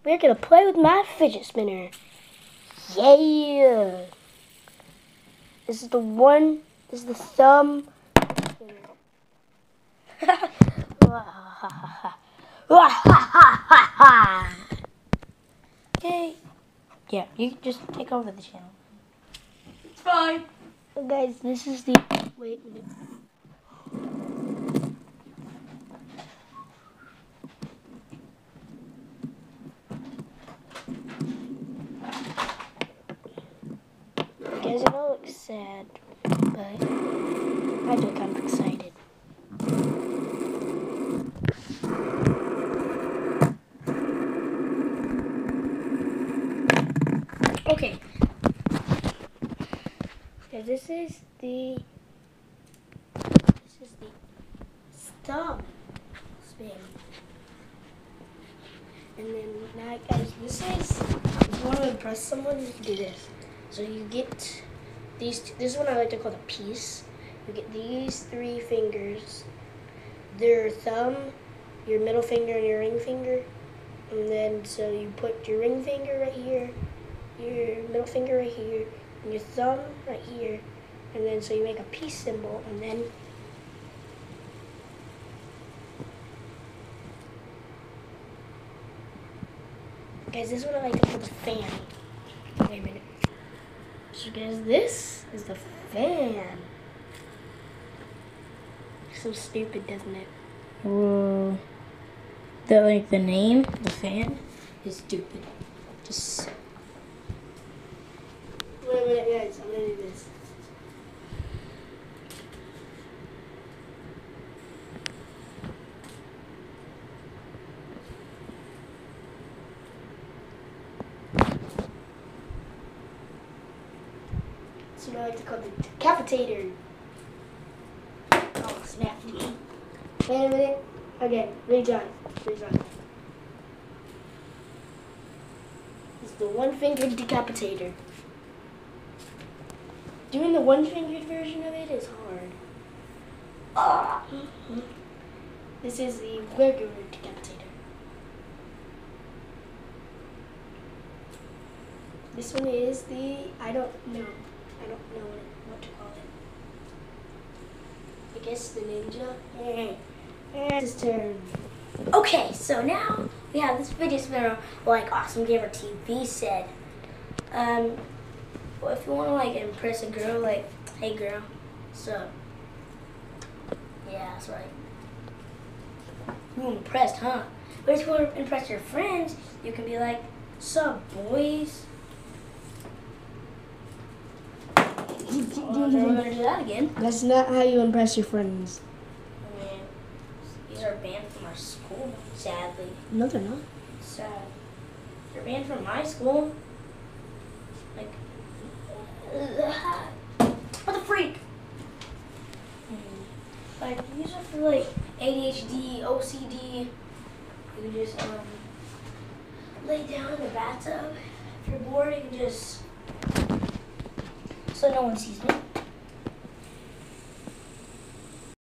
we're gonna play with my fidget spinner. Yeah. This is the one. This is the thumb. Okay. Yeah, you can just take over the channel. It's fine. So guys, this is the. Wait a minute. Guys, I know it looks sad, but I feel kind of excited. Okay. So this is the thumb spin. And then now guys, this is if you want to impress someone, you can do this. So you get these, this is what I like to call the piece. You get these 3 fingers, their thumb, your middle finger, and your ring finger. And then so you put your ring finger right here, your middle finger right here, and your thumb right here. And then so you make a peace symbol, and then guys, this is what I like to call the fan. Wait a minute. So guys, this is the fan. So stupid, doesn't it? Whoa. The name, the fan, is stupid. Just. Wait a minute, guys. I'm gonna do this. That's what I like to call the decapitator. Oh, snap. Wait a minute. Okay, retry. It's the one-fingered decapitator. Doing the one-fingered version of it is hard. This is the regular decapitator. This one is the, I don't know what to call it. I guess the ninja. And his turn. Okay, so now we have this fidget spinner like Awesome Gamer TV said. Well, if you want to like impress a girl, like, hey girl, sup? Yeah, that's right. You're impressed, huh? But if you want to impress your friends, you can be like, sup, boys? I'm never gonna do that again. That's not how you impress your friends. I mean, these are banned from our school, sadly. No, they're not. Sad. They're banned from my school. Like, what the freak? Like, these are for like ADHD, OCD. You can just lay down in the bathtub. If you're bored, you can just, so no one sees me.